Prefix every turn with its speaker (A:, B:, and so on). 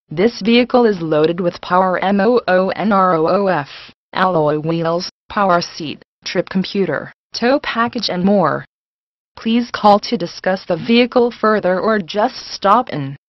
A: This vehicle is loaded with power moonroof, alloy wheels, power seat, trip computer, tow package and more. Please call to discuss the vehicle further or just stop in.